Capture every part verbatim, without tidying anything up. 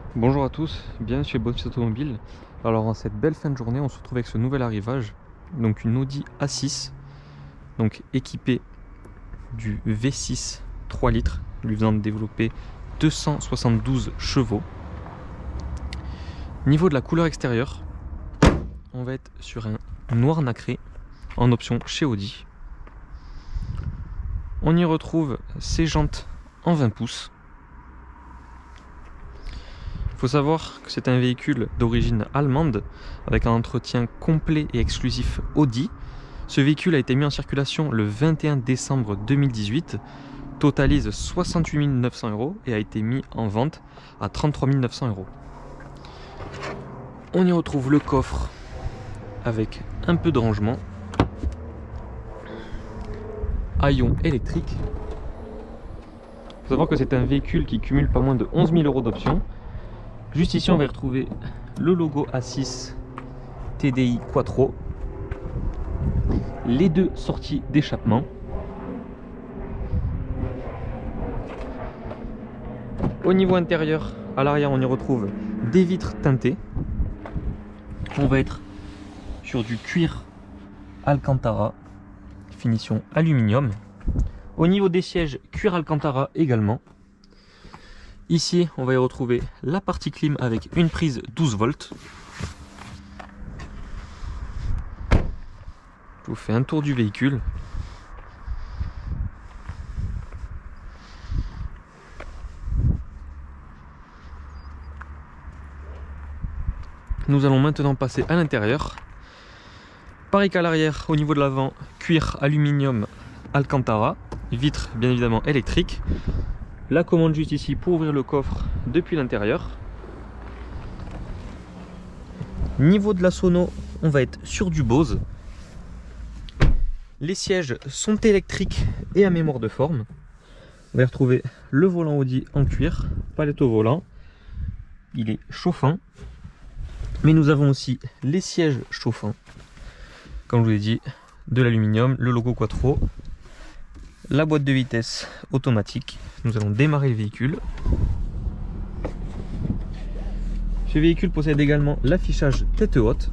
Bonjour à tous, bienvenue chez Bob's Automobile. Alors en cette belle fin de journée, on se retrouve avec ce nouvel arrivage, donc une Audi A six, donc équipée du V six trois litres, lui faisant développer deux cent soixante-douze chevaux. Niveau de la couleur extérieure, on va être sur un noir nacré en option chez Audi. On y retrouve ses jantes en vingt pouces. Il faut savoir que c'est un véhicule d'origine allemande avec un entretien complet et exclusif Audi. Ce véhicule a été mis en circulation le vingt et un décembre deux mille dix-huit, totalise soixante-huit mille neuf cents euros et a été mis en vente à trente-trois mille neuf cents euros. On y retrouve le coffre avec un peu de rangement, haillons électriques. Il faut savoir que c'est un véhicule qui cumule pas moins de onze mille euros d'options. Juste ici, on va y retrouver le logo A six T D I Quattro, les deux sorties d'échappement. Au niveau intérieur, à l'arrière, on y retrouve des vitres teintées. On va être sur du cuir Alcantara, finition aluminium. Au niveau des sièges, cuir Alcantara également. Ici, on va y retrouver la partie clim avec une prise douze volts. Je vous fais un tour du véhicule. Nous allons maintenant passer à l'intérieur. Pareil qu'à l'arrière, au niveau de l'avant, cuir aluminium Alcantara, vitres bien évidemment électriques. La commande juste ici pour ouvrir le coffre depuis l'intérieur. Niveau de la sono, on va être sur du Bose. Les sièges sont électriques et à mémoire de forme. On va y retrouver le volant Audi en cuir, palette au volant. Il est chauffant. Mais nous avons aussi les sièges chauffants. Comme je vous l'ai dit, de l'aluminium, le logo Quattro. La boîte de vitesse automatique. Nous allons démarrer le véhicule. Ce véhicule possède également l'affichage tête haute.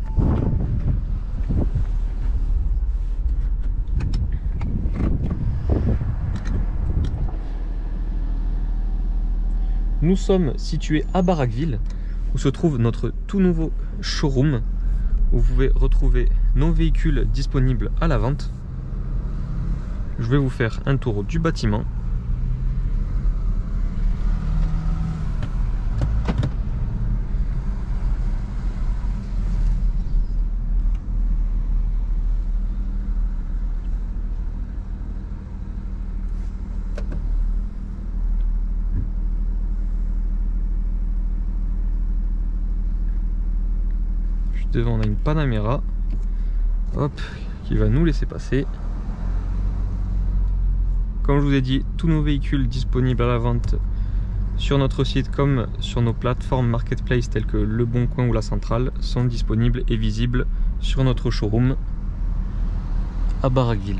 Nous sommes situés à Barraqueville, où se trouve notre tout nouveau showroom, où vous pouvez retrouver nos véhicules disponibles à la vente. Je vais vous faire un tour du bâtiment. Juste devant, on a une Panamera, hop, qui va nous laisser passer. Comme je vous ai dit, tous nos véhicules disponibles à la vente sur notre site comme sur nos plateformes marketplace telles que Le Bon Coin ou La Centrale sont disponibles et visibles sur notre showroom à Barraqueville.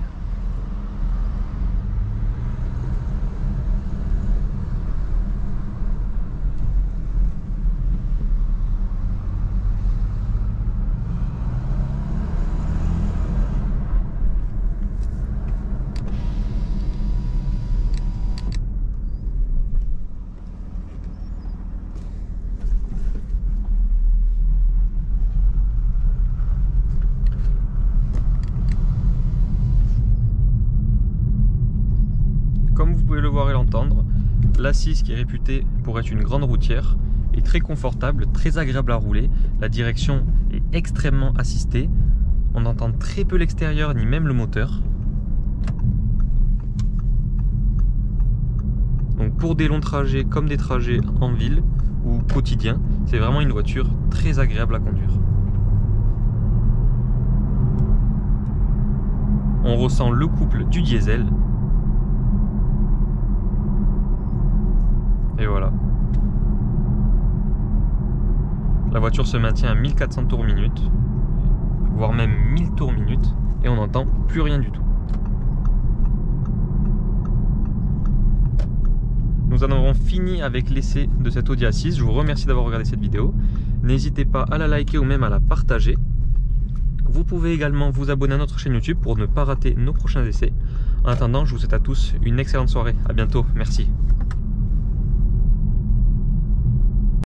Comme vous pouvez le voir et l'entendre, l'A six, qui est réputée pour être une grande routière, est très confortable, très agréable à rouler. La direction est extrêmement assistée. On n'entend très peu l'extérieur ni même le moteur. Donc pour des longs trajets comme des trajets en ville ou quotidiens, c'est vraiment une voiture très agréable à conduire. On ressent le couple du diesel. Et voilà. La voiture se maintient à mille quatre cents tours minute, voire même mille tours minute, et on n'entend plus rien du tout. nous en avons fini avec l'essai de cette Audi A six. Je vous remercie d'avoir regardé cette vidéo. N'hésitez pas à la liker ou même à la partager. Vous pouvez également vous abonner à notre chaîne YouTube pour ne pas rater nos prochains essais. En attendant, je vous souhaite à tous une excellente soirée. À bientôt. Merci.